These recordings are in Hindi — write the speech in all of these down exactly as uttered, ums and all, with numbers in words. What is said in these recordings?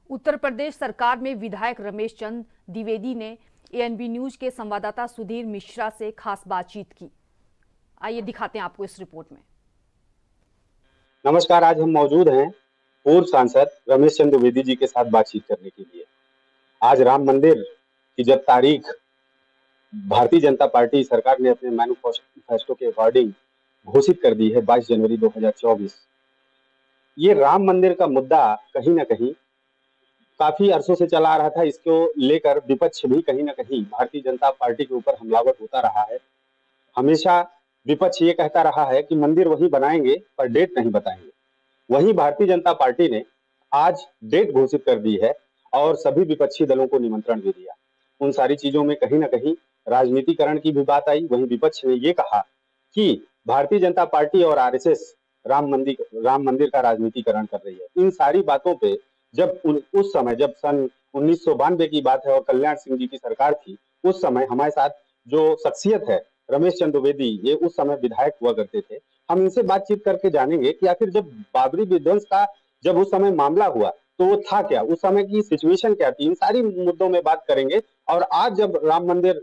उत्तर प्रदेश सरकार में विधायक रमेश चंद द्विवेदी ने एएनबी न्यूज के संवाददाता सुधीर मिश्रा से खास बातचीत की। आइए दिखाते हैं आपको इस रिपोर्ट में। नमस्कार, आज हम मौजूद हैं पूर्व सांसद रमेश चंद द्विवेदी जी के साथ बातचीत करने के लिए। आज राम मंदिर की जब तारीख भारतीय जनता पार्टी सरकार ने अपने मैनिफेस्टो के अकॉर्डिंग घोषित कर दी है बाईस जनवरी दो हज़ार चौबीस। ये राम मंदिर का मुद्दा कहीं ना कहीं काफी अरसों से चला आ रहा था। इसको लेकर विपक्ष भी कहीं ना कहीं भारतीय जनता पार्टी के ऊपर हमलावर होता रहा है। हमेशा विपक्ष ये कहता रहा है कि मंदिर वही बनाएंगे पर डेट नहीं बताएंगे। वहीं भारतीय जनता पार्टी ने आज डेट घोषित कर दी है और सभी विपक्षी दलों को निमंत्रण दे दिया। उन सारी चीजों में कहीं ना कहीं राजनीतिकरण की भी बात आई। वहीं विपक्ष ने ये कहा कि भारतीय जनता पार्टी और आरएसएस राम मंदिर राम मंदिर का राजनीतिकरण कर रही है। इन सारी बातों पे जब उन, उस समय जब सन उन्नीस सौ बानवे की बात है और कल्याण सिंह जी की सरकार थी, उस समय हमारे साथ जो शख्सियत है रमेश चंद द्विवेदी, ये उस समय विधायक हुआ करते थे। हम इनसे बातचीत करके जानेंगे कि आखिर जब बाबरी विध्वंस का जब उस समय मामला हुआ तो वो था क्या, उस समय की सिचुएशन क्या थी, इन सारी मुद्दों में बात करेंगे। और आज जब राम मंदिर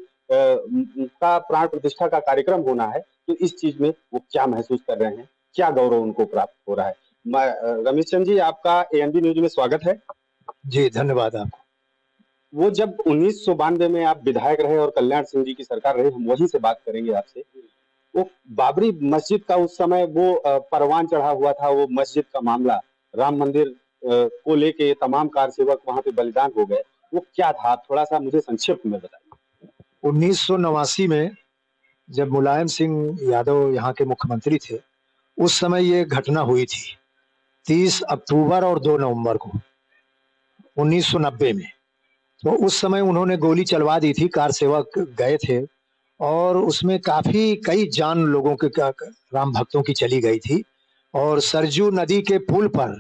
का प्राण प्रतिष्ठा का कार्यक्रम होना है तो इस चीज में वो क्या महसूस कर रहे हैं, क्या गौरव उनको प्राप्त हो रहा है। रमेश चंद जी, आपका एएनबी न्यूज में स्वागत है। जी धन्यवाद आपको। वो जब उन्नीस सौ बानवे में आप विधायक रहे और कल्याण सिंह जी की सरकार रही, हम वहीं से बात करेंगे आपसे। वो बाबरी मस्जिद का उस समय वो परवान चढ़ा हुआ था, वो मस्जिद का मामला, राम मंदिर को लेके तमाम कारसेवक वहां पे बलिदान हो गए, वो क्या था, थोड़ा सा मुझे संक्षिप्त में बताइए। उन्नीस सौ नवासी में जब मुलायम सिंह यादव यहाँ के मुख्यमंत्री थे, उस समय ये घटना हुई थी तीस अक्टूबर और दो नवंबर को उन्नीस सौ नब्बे में। तो उस समय उन्होंने गोली चलवा दी थी, कार सेवक गए थे और उसमें काफी कई जान लोगों के राम भक्तों की चली गई थी। और सरजू नदी के पुल पर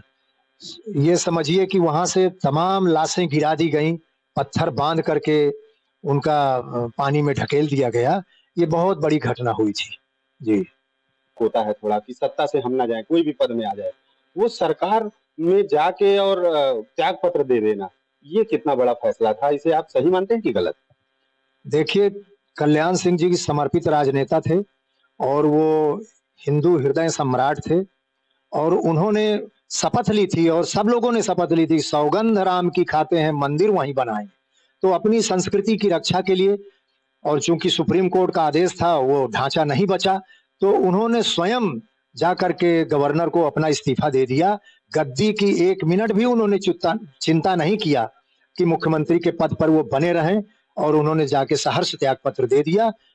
ये समझिए कि वहां से तमाम लाशें गिरा दी गई, पत्थर बांध करके उनका पानी में ढकेल दिया गया। ये बहुत बड़ी घटना हुई थी। जी होता है थोड़ा कि सत्ता से हम ना जाए, कोई भी पद में आ जाए, वो सरकार में जाके और त्याग पत्र दे देना, ये कितना बड़ा फैसला था, इसे आप सही मानते हैं कि गलत? देखिए, कल्याण सिंह जी समर्पित राजनेता थे और वो हिंदू हृदय सम्राट थे और उन्होंने शपथ ली थी और सब लोगों ने शपथ ली थी, सौगंध राम की खाते हैं, मंदिर वहीं बनाएंगे। तो अपनी संस्कृति की रक्षा के लिए, और चूंकि सुप्रीम कोर्ट का आदेश था, वो ढांचा नहीं बचा, तो उन्होंने स्वयं जाकर के गवर्नर को अपना इस्तीफा दे दिया। गद्दी की एक मिनट भी उन्होंने चिंता नहीं किया कि मुख्यमंत्री के पद पर वो बने रहें और उन्होंने जाके सहर्ष त्याग पत्र दे दिया